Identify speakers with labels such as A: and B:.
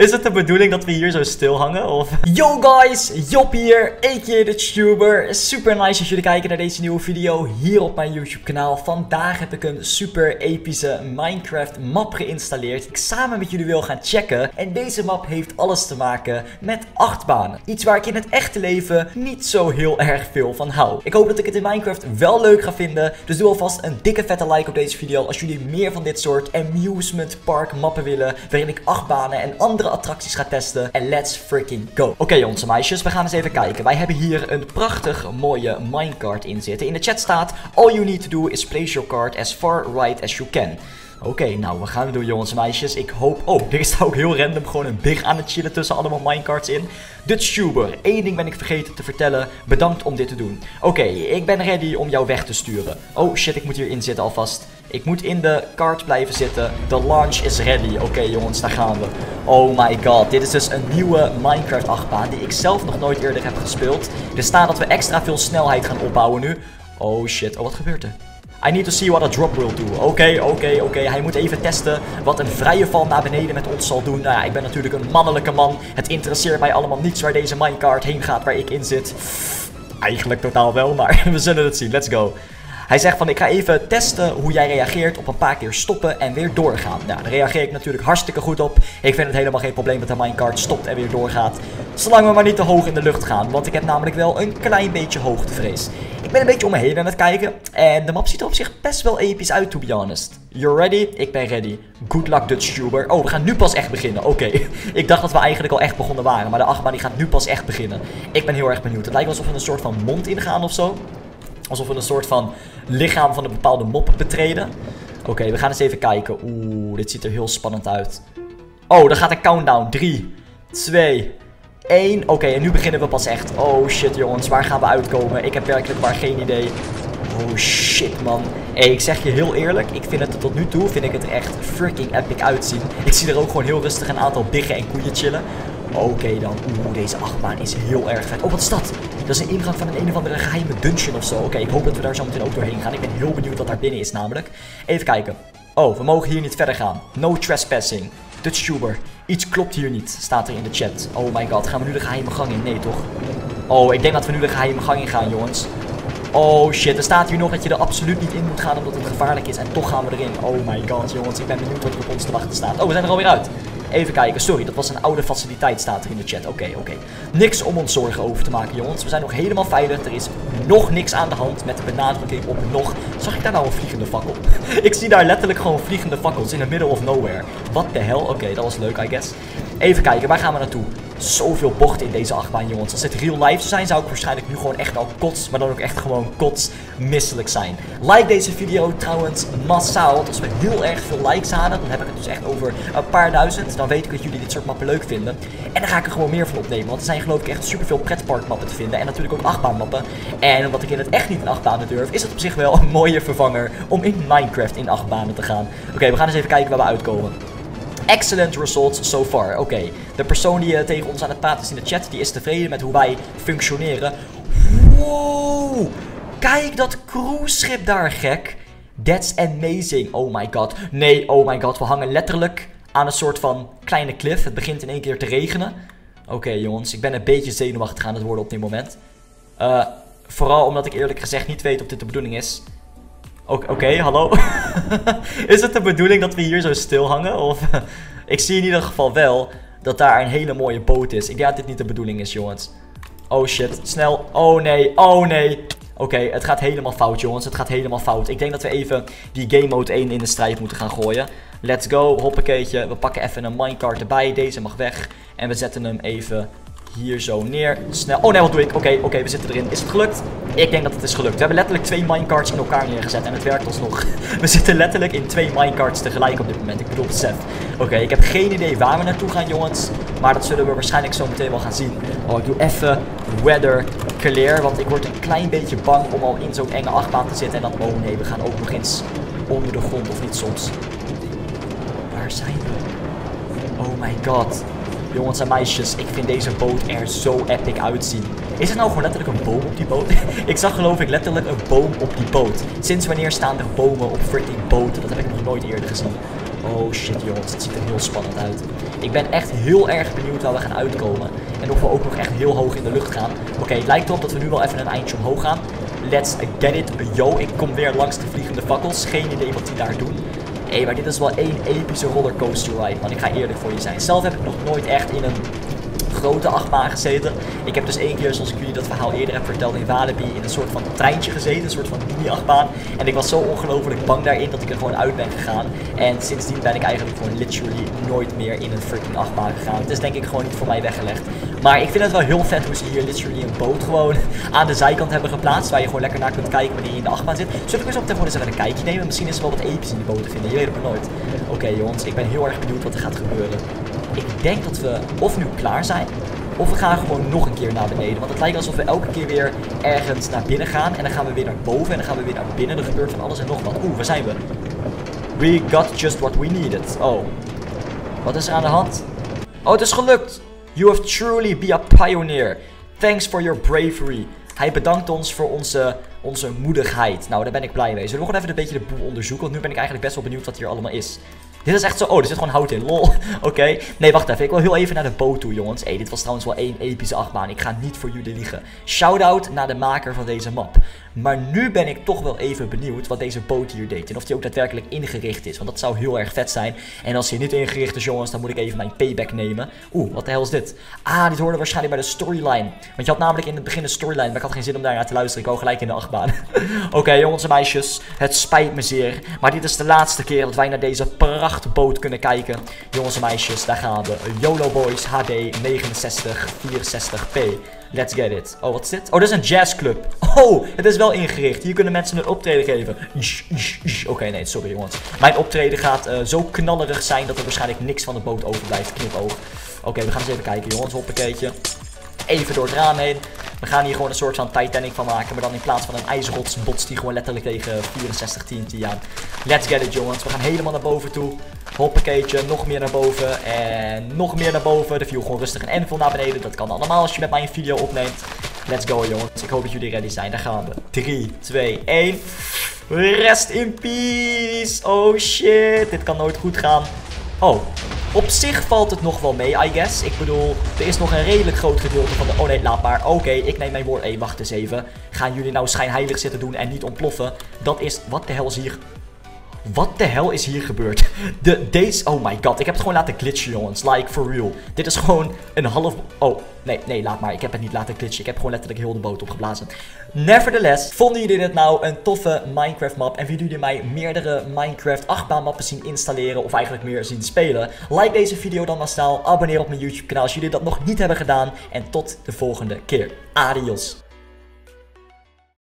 A: Is het de bedoeling dat we hier zo stil hangen? Of? Yo guys, Job hier, a.k.a. de tuber. Super nice dat jullie kijken naar deze nieuwe video hier op mijn YouTube kanaal. Vandaag heb ik een super epische Minecraft map geïnstalleerd. Die ik samen met jullie wil gaan checken. En deze map heeft alles te maken met achtbanen. Iets waar ik in het echte leven niet zo heel erg veel van hou. Ik hoop dat ik het in Minecraft wel leuk ga vinden. Dus doe alvast een dikke vette like op deze video als jullie meer van dit soort amusement park mappen willen. Waarin ik achtbanen en andere attracties ga testen. En let's freaking go. Oké jongens en meisjes, we gaan eens even kijken. Wij hebben hier een prachtig mooie minecart in zitten. In de chat staat: all you need to do is place your cart as far right as you can. Oké, nou, we gaan het doen jongens en meisjes. Ik hoop... Oh, er staat ook heel random gewoon een big aan het chillen tussen allemaal minecarts in. De tuber. Eén ding ben ik vergeten te vertellen. Bedankt om dit te doen. Oké, ik ben ready om jou weg te sturen. Oh shit, ik moet hierin zitten alvast. Ik moet in de cart blijven zitten. De launch is ready. Oké jongens, daar gaan we. Oh my god, dit is dus een nieuwe Minecraft achtbaan die ik zelf nog nooit eerder heb gespeeld. Er staat dat we extra veel snelheid gaan opbouwen nu. Oh shit, oh wat gebeurt er? I need to see what a drop will do. Oké. Hij moet even testen wat een vrije val naar beneden met ons zal doen. Nou ja, ik ben natuurlijk een mannelijke man. Het interesseert mij allemaal niets waar deze minecart heen gaat, waar ik in zit. Eigenlijk totaal wel, maar we zullen het zien. Let's go. Hij zegt van: ik ga even testen hoe jij reageert op een paar keer stoppen en weer doorgaan. Nou, daar reageer ik natuurlijk hartstikke goed op. Ik vind het helemaal geen probleem dat de minecart stopt en weer doorgaat. Zolang we maar niet te hoog in de lucht gaan, want ik heb namelijk wel een klein beetje hoogtevrees. Ik ben een beetje om me heen aan het kijken en de map ziet er op zich best wel episch uit, to be honest. You're ready? Ik ben ready. Good luck, Dutch tuber. Oh, we gaan nu pas echt beginnen. Oké. Ik dacht dat we eigenlijk al echt begonnen waren, maar de achtbaan die gaat nu pas echt beginnen. Ik ben heel erg benieuwd. Het lijkt alsof we een soort van mond ingaan of zo. Alsof we een soort van lichaam van een bepaalde mop betreden. Oké, we gaan eens even kijken. Oeh, dit ziet er heel spannend uit. Oh, dan gaat de countdown. 3, 2, 1. Oké, en nu beginnen we pas echt. Oh shit jongens, waar gaan we uitkomen? Ik heb werkelijk maar geen idee. Oh shit man. Hey, ik zeg je heel eerlijk, ik vind het tot nu toe vind ik het er echt freaking epic uitzien. Ik zie er ook gewoon heel rustig een aantal biggen en koeien chillen. Oké dan. Oeh, deze achtbaan is heel erg vet. Oh, wat is dat? Dat is een ingang van een of andere geheime dungeon of zo. Oké, ik hoop dat we daar zo meteen ook doorheen gaan. Ik ben heel benieuwd wat daar binnen is namelijk. Even kijken. Oh, we mogen hier niet verder gaan. No trespassing. Dutch tuber. Iets klopt hier niet, staat er in de chat. Oh my god, gaan we nu de geheime gang in? Nee, toch? Oh, ik denk dat we nu de geheime gang in gaan, jongens. Oh shit, er staat hier nog dat je er absoluut niet in moet gaan omdat het gevaarlijk is. En toch gaan we erin. Oh my god, jongens. Ik ben benieuwd wat er op ons te wachten staat. Oh, we zijn er alweer uit. Even kijken, sorry, dat was een oude faciliteit, staat er in de chat. Oké. Niks om ons zorgen over te maken, jongens. We zijn nog helemaal veilig. Er is nog niks aan de hand met de benadrukking op nog. Zag ik daar nou een vliegende fakkel? Ik zie daar letterlijk gewoon vliegende fakkels in the middle of nowhere. What the hell? Oké, dat was leuk, I guess. Even kijken, waar gaan we naartoe? Zoveel bochten in deze achtbaan, jongens. Als dit real life zou zijn, zou ik waarschijnlijk nu gewoon echt al kots, maar dan ook echt gewoon kotsmisselijk zijn. Like deze video trouwens massaal. Want als we heel erg veel likes halen, dan heb ik het dus echt over een paar duizend. Dan weet ik dat jullie dit soort mappen leuk vinden. En dan ga ik er gewoon meer van opnemen. Want er zijn geloof ik echt superveel pretparkmappen te vinden. En natuurlijk ook achtbaanmappen. En omdat ik in het echt niet in achtbanen durf, is het op zich wel een mooie vervanger om in Minecraft in achtbanen te gaan. Oké, we gaan eens even kijken waar we uitkomen. Excellent results so far. Oké, de persoon die tegen ons aan het praten is in de chat, die is tevreden met hoe wij functioneren. Wow! Kijk dat cruiseschip daar, gek. That's amazing. Oh my god. Nee, oh my god. We hangen letterlijk aan een soort van kleine cliff. Het begint in één keer te regenen. Oké, jongens. Ik ben een beetje zenuwachtig aan het worden op dit moment. Vooral omdat ik eerlijk gezegd niet weet of dit de bedoeling is. Oké, hallo. Is het de bedoeling dat we hier zo stil hangen? Of ik zie in ieder geval wel dat daar een hele mooie boot is. Ik denk dat dit niet de bedoeling is, jongens. Oh shit, snel. Oh nee. Oké, het gaat helemaal fout, jongens. Het gaat helemaal fout. Ik denk dat we even die game mode 1 in de strijd moeten gaan gooien. Let's go, hoppakeetje. We pakken even een minecart erbij. Deze mag weg. En we zetten hem even hier zo neer. Snel. Oh nee, wat doe ik? Oké, we zitten erin. Is het gelukt? Ik denk dat het is gelukt. We hebben letterlijk 2 minecarts in elkaar neergezet en het werkt alsnog. We zitten letterlijk in 2 minecarts tegelijk op dit moment. Ik bedoel, besef. Oké, ik heb geen idee waar we naartoe gaan, jongens. Maar dat zullen we waarschijnlijk zo meteen wel gaan zien. Oh, ik doe even weather clear, want ik word een klein beetje bang om al in zo'n enge achtbaan te zitten. En dan, oh nee, we gaan ook nog eens onder de grond, of niet soms. Waar zijn we? Oh my god. Jongens en meisjes, ik vind deze boot er zo epic uitzien. Is het nou gewoon letterlijk een boom op die boot? Ik zag geloof ik letterlijk een boom op die boot. Sinds wanneer staan er bomen op freaking boten? Dat heb ik nog nooit eerder gezien. Oh shit jongens, het ziet er heel spannend uit. Ik ben echt heel erg benieuwd waar we gaan uitkomen. En of we ook nog echt heel hoog in de lucht gaan. Oké, het lijkt erop dat we nu wel even een eindje omhoog gaan. Let's get it. Yo, ik kom weer langs de vliegende fakkels. Geen idee wat die daar doen. Hé, maar dit is wel één epische rollercoaster ride, man. Ik ga eerlijk voor je zijn. Zelf heb ik nog nooit echt in een grote achtbaan gezeten. Ik heb dus één keer, zoals ik jullie dat verhaal eerder heb verteld, in Walibi in een soort van treintje gezeten. Een soort van mini-achtbaan. En ik was zo ongelooflijk bang daarin dat ik er gewoon uit ben gegaan. En sindsdien ben ik eigenlijk gewoon literally nooit meer in een freaking achtbaan gegaan. Het is denk ik gewoon niet voor mij weggelegd. Maar ik vind het wel heel vet hoe ze hier literally een boot gewoon aan de zijkant hebben geplaatst. Waar je gewoon lekker naar kunt kijken wanneer je in de achtbaan zit. Zullen we eens op meteen gewoon eens even een kijkje nemen? Misschien is er wel wat episch in die boot te vinden. Je weet het maar nooit. Oké, jongens, ik ben heel erg benieuwd wat er gaat gebeuren. Ik denk dat we of nu klaar zijn, of we gaan gewoon nog een keer naar beneden. Want het lijkt alsof we elke keer weer ergens naar binnen gaan. En dan gaan we weer naar boven en dan gaan we weer naar binnen. Er gebeurt van alles en nog wat. Oeh, waar zijn we? We got just what we needed. Oh. Wat is er aan de hand? Oh, het is gelukt. You have truly been a pioneer. Thanks for your bravery. Hij bedankt ons voor onze moedigheid. Nou, daar ben ik blij mee. Zullen we gewoon even een beetje de boel onderzoeken? Want nu ben ik eigenlijk best wel benieuwd wat hier allemaal is. Dit is echt zo... Oh, er zit gewoon hout in. Lol. Oké. Nee, wacht even. Ik wil heel even naar de boot toe, jongens. Hé, dit was trouwens wel één epische achtbaan. Ik ga niet voor jullie liegen. Shout-out naar de maker van deze map. Maar nu ben ik toch wel even benieuwd wat deze boot hier deed. En of die ook daadwerkelijk ingericht is. Want dat zou heel erg vet zijn. En als hij niet ingericht is, jongens, dan moet ik even mijn payback nemen. Oeh, wat de hel is dit? Ah, dit hoorde waarschijnlijk bij de storyline. Want je had namelijk in het begin een storyline. Maar ik had geen zin om daarnaar te luisteren. Ik wou gelijk in de achtbaan. Oké, jongens en meisjes. Het spijt me zeer. Maar dit is de laatste keer dat wij naar deze prachtboot kunnen kijken. Jongens en meisjes, daar gaan we. YOLO Boys HD 6964p. Let's get it. Oh, wat is dit? Oh, dat is een jazzclub. Oh, het is wel ingericht. Hier kunnen mensen een optreden geven. Oké, nee, sorry jongens. Mijn optreden gaat zo knallerig zijn dat er waarschijnlijk niks van de boot overblijft. Knipoog. Oké, we gaan eens even kijken, jongens. Hoppakeetje. Even door het raam heen. We gaan hier gewoon een soort van Titanic van maken. Maar dan in plaats van een ijsrots botst die gewoon letterlijk tegen 64 TNT aan. Let's get it, jongens. We gaan helemaal naar boven toe. Hoppakeetje. Nog meer naar boven. En nog meer naar boven. De view gewoon rustig en envol naar beneden. Dat kan allemaal als je met mij een video opneemt. Let's go, jongens. Ik hoop dat jullie ready zijn. Daar gaan we. 3, 2, 1. Rest in peace. Oh shit. Dit kan nooit goed gaan. Oh. Op zich valt het nog wel mee, I guess. Ik bedoel, er is nog een redelijk groot gedeelte van de... Oh nee, laat maar. Oké, ik neem mijn woord. Hé, wacht eens even. Gaan jullie nou schijnheilig zitten doen en niet ontploffen? Dat is... Wat de hel is hier... Wat de hel is hier gebeurd? Deze... Oh my god, ik heb het gewoon laten glitchen, jongens. Like, for real. Dit is gewoon een half... Oh, nee, laat maar. Ik heb het niet laten glitchen. Ik heb gewoon letterlijk heel de boot opgeblazen. Nevertheless, vonden jullie dit nou een toffe Minecraft map? En willen jullie mij meerdere Minecraft achtbaanmappen zien installeren? Of eigenlijk meer zien spelen? Like deze video dan massaal. Abonneer op mijn YouTube kanaal als jullie dat nog niet hebben gedaan. En tot de volgende keer. Adios.